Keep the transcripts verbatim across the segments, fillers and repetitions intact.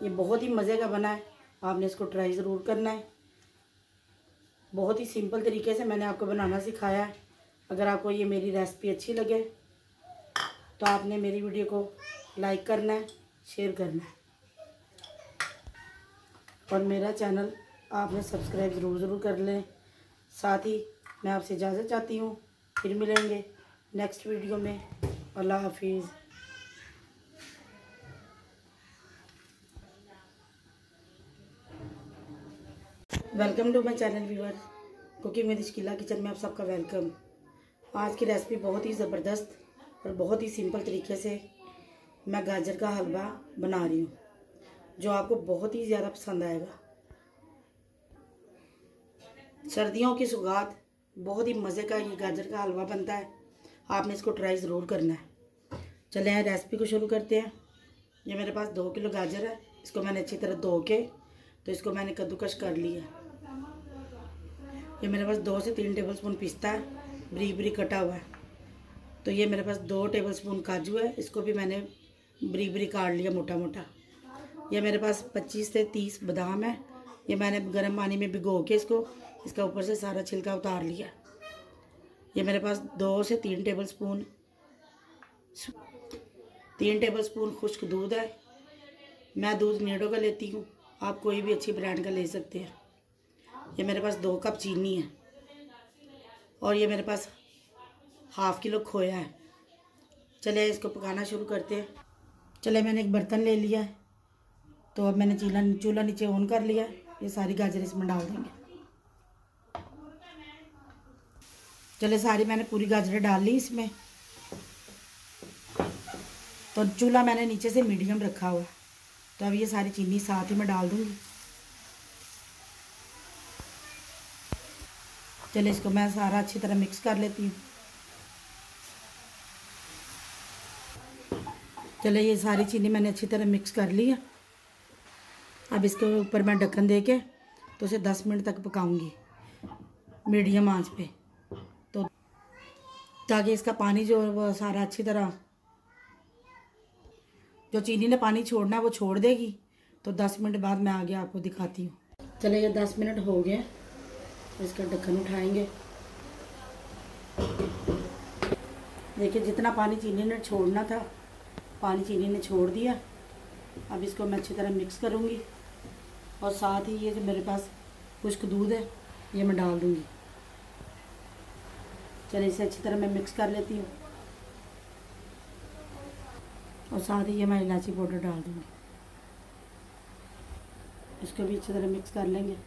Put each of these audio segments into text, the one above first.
ये बहुत ही मज़े का बना है, आपने इसको ट्राई ज़रूर करना है। बहुत ही सिंपल तरीके से मैंने आपको बनाना सिखाया है। अगर आपको ये मेरी रेसिपी अच्छी लगे तो आपने मेरी वीडियो को लाइक करना है, शेयर करना है और मेरा चैनल आपने सब्सक्राइब ज़रूर ज़रूर कर लें। साथ ही मैं आपसे इजाज़त चाहती हूँ, फिर मिलेंगे नेक्स्ट वीडियो में। अल्लाह हाफिज़। Welcome to my channel viewer, cooking with Shakila kitchen में आप सबका वेलकम। आज की रेसिपी बहुत ही ज़बरदस्त और बहुत ही सिंपल तरीके से मैं गाजर का हलवा बना रही हूँ, जो आपको बहुत ही ज़्यादा पसंद आएगा। सर्दियों की सौगात बहुत ही मज़े का ये गाजर का हलवा बनता है, आपने इसको ट्राई ज़रूर करना है। चले हैं रेसिपी को शुरू करते हैं। ये मेरे पास दो किलो गाजर है, इसको मैंने अच्छी तरह धो के तो इसको मैंने कद्दूकश कर लिया। ये मेरे पास दो से तीन टेबलस्पून पिस्ता है, बारीक बारीक कटा हुआ है। तो ये मेरे पास दो टेबलस्पून काजू है, इसको भी मैंने बारीक बारीक काट लिया मोटा मोटा। ये मेरे पास पच्चीस से तीस बादाम है, ये मैंने गर्म पानी में भिगो के इसको इसका ऊपर से सारा छिलका उतार लिया। ये मेरे पास दो से तीन टेबलस्पून तीन टेबलस्पून खुश्क दूध है। मैं दूध नीडो का लेती हूँ, आप कोई भी अच्छी ब्रांड का ले सकते हैं। ये मेरे पास दो कप चीनी है और ये मेरे पास हाफ़ किलो खोया है। चलिए इसको पकाना शुरू करते हैं। चले मैंने एक बर्तन ले लिया है, तो अब मैंने चूल्हा चूल्हा नीचे ऑन कर लिया। ये सारी गाजर इसमें डाल देंगे। चले सारी मैंने पूरी गाजरें डाल ली इसमें। तो चूल्हा मैंने नीचे से मीडियम रखा हुआ है, तो अब ये सारी चीनी साथ ही मैं डाल दूँगी। चले इसको मैं सारा अच्छी तरह मिक्स कर लेती हूँ। चले ये सारी चीनी मैंने अच्छी तरह मिक्स कर ली है। अब इसके ऊपर मैं ढक्कन दे के तो उसे दस मिनट तक पकाऊंगी मीडियम आंच पे, तो ताकि इसका पानी जो है वो सारा अच्छी तरह, जो चीनी ने पानी छोड़ना है वो छोड़ देगी। तो दस मिनट बाद मैं आगे आपको दिखाती हूँ। चले ये दस मिनट हो गए, तो इसका ढक्कन उठाएंगे। देखिए जितना पानी चीनी ने छोड़ना था, पानी चीनी ने छोड़ दिया। अब इसको मैं अच्छी तरह मिक्स करूँगी और साथ ही ये जो मेरे पास खुश्क दूध है ये मैं डाल दूँगी। चलिए इसे अच्छी तरह मैं मिक्स कर लेती हूँ और साथ ही ये मैं इलायची पाउडर डाल दूँगी। इसको भी अच्छी तरह मिक्स कर लेंगे।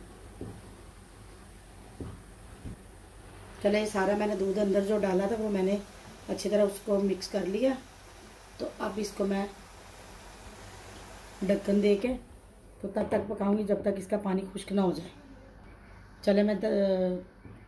चले सारा मैंने दूध अंदर जो डाला था वो मैंने अच्छी तरह उसको मिक्स कर लिया। तो अब इसको मैं ढक्कन दे के तो तब तक पकाऊंगी जब तक इसका पानी खुश्क ना हो जाए। चले मैं द...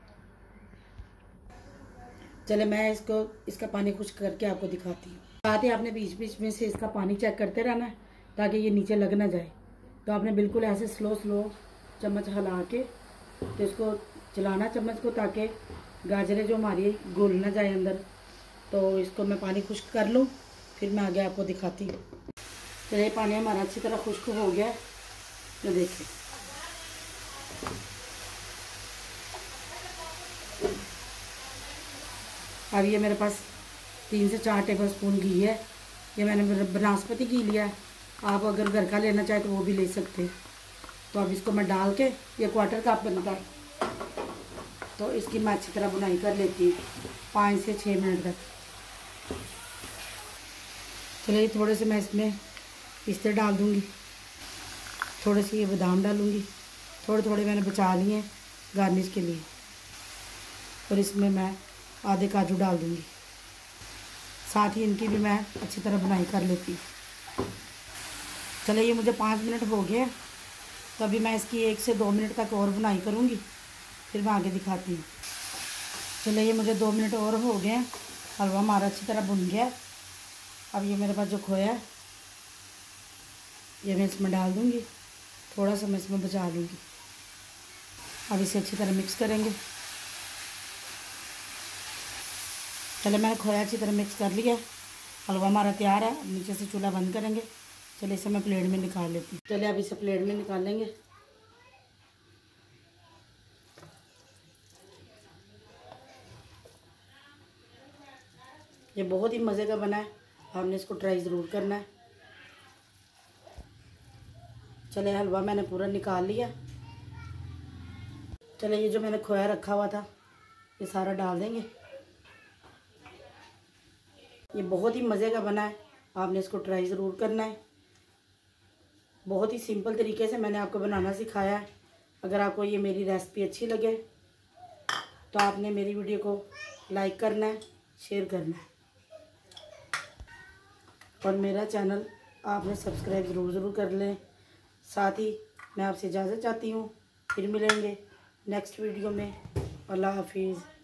चले मैं इसको इसका पानी खुश्क करके आपको दिखाती हूँ। साथ ही आपने बीच बीच में से इसका पानी चेक करते रहना है ताकि ये नीचे लग ना जाए। तो आपने बिल्कुल ऐसे स्लो स्लो चम्मच हिला के तो इसको चलाना चम्मच को, ताकि गाजरें जो हमारी घुल ना जाए अंदर। तो इसको मैं पानी खुश्क कर लूँ, फिर मैं आगे आपको दिखाती हूँ। तो ये पानी हमारा अच्छी तरह खुश्क हो गया, तो देखिए अब ये मेरे पास तीन से चार टेबल स्पून घी है। ये मैंने बनास्पति घी लिया है, आप अगर घर का लेना चाहे तो वो भी ले सकते हैं। तो अब इसको मैं डाल के, ये क्वार्टर कप बनता है, तो इसकी मैं अच्छी तरह बुनाई कर लेती हूँ पाँच से छः मिनट तक। चलिए थोड़े से मैं इसमें पिस्ते डाल दूँगी, थोड़े से ये बादाम डालूँगी, थोड़े थोड़े मैंने बचा लिए हैं गार्निश के लिए, और इसमें मैं आधे काजू डाल दूँगी। साथ ही इनकी भी मैं अच्छी तरह बुनाई कर लेती हूँ। चलिए ये मुझे पाँच मिनट हो गए, तो अभी मैं इसकी एक से दो मिनट तक और बुनाई करूँगी, फिर मैं आगे दिखाती हूँ। चलिए ये मुझे दो मिनट और हो गए, हलवा हमारा अच्छी तरह भुन गया। अब ये मेरे पास जो खोया है ये मैं इसमें डाल दूँगी, थोड़ा सा मैं इसमें बचा लूँगी। अब इसे अच्छी तरह मिक्स करेंगे। चलो मैंने खोया अच्छी तरह मिक्स कर लिया, हलवा हमारा तैयार है। अब नीचे से चूल्हा बंद करेंगे, चलिए इसे मैं प्लेट में निकाल लेती हूँ। चलिए अब इसे प्लेट में निकाल लेंगे। ये बहुत ही मज़े का बना है, आपने इसको ट्राई ज़रूर करना है। चलिए हलवा मैंने पूरा निकाल लिया। चलिए ये जो मैंने खोया रखा हुआ था ये सारा डाल देंगे। ये बहुत ही मज़े का बना है, आपने इसको ट्राई ज़रूर करना है। बहुत ही सिंपल तरीके से मैंने आपको बनाना सिखाया है। अगर आपको ये मेरी रेसिपी अच्छी लगे तो आपने मेरी वीडियो को लाइक करना है, शेयर करना है और मेरा चैनल आपने सब्सक्राइब ज़रूर ज़रूर कर लें। साथ ही मैं आपसे इजाज़त चाहती हूँ, फिर मिलेंगे नेक्स्ट वीडियो में। अल्लाह हाफिज़।